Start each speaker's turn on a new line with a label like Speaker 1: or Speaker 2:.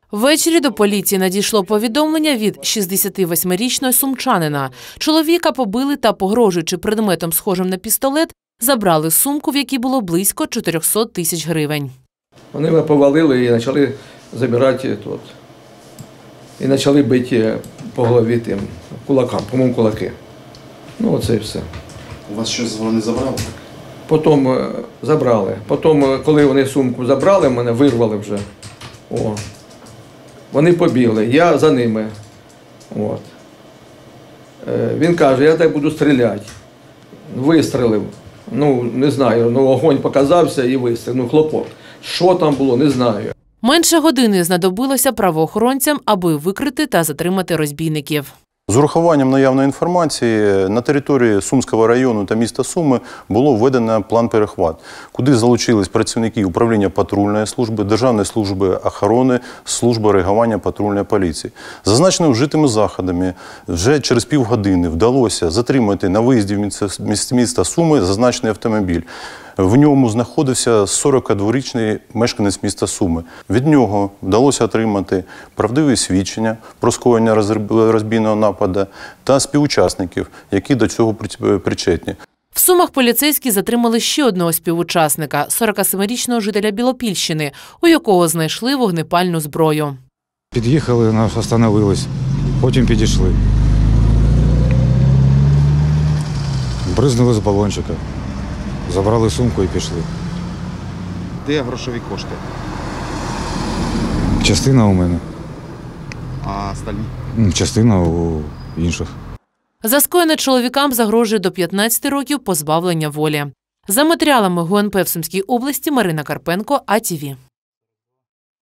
Speaker 1: Ввечері до поліції надійшло повідомлення від 68-річного сумчанина. Чоловіка побили та, погрожуючи предметом, схожим на пістолет, забрали сумку, в якій було близько 400 тисяч гривень.
Speaker 2: Вони мене повалили і почали забирати тут. І почали бити по голові тим кулакам, по-моєму, кулаки. Ну, оце і все.
Speaker 3: У вас щось вони забрали?
Speaker 2: Потім забрали. Потім, коли вони сумку забрали, мене вирвали вже. О. Вони побігли, я за ними. От. Він каже, я так буду стріляти. Вистрелив. Ну, не знаю, огонь показався і вистрілив. Хлопок. Що там було, не знаю.
Speaker 1: Менше години знадобилося правоохоронцям, аби викрити та затримати розбійників.
Speaker 4: З урахуванням наявної інформації на території Сумського району та міста Суми було введено план «Перехват», куди залучились працівники управління патрульної служби, Державної служби охорони, служби реагування патрульної поліції. Зазначеними вжитими заходами вже через півгодини вдалося затримати на виїзді в міста Суми зазначений автомобіль. В ньому знаходився 42-річний мешканець міста Суми. Від нього вдалося отримати правдиві свідчення про скоєння розбійного нападу та співучасників, які до цього причетні.
Speaker 1: В Сумах поліцейські затримали ще одного співучасника – 47-річного жителя Білопільщини, у якого знайшли вогнепальну зброю.
Speaker 5: Під'їхали, нас остановились, потім підійшли. Бризнули з балончика. Забрали сумку і пішли.
Speaker 3: Де грошові кошти?
Speaker 5: Частина у мене.
Speaker 3: А остальні?
Speaker 5: Частина у інших.
Speaker 1: За скоєне чоловікам загрожує до 15 років позбавлення волі. За матеріалами ГУНП в Сумській області Марина Карпенко, АТВ.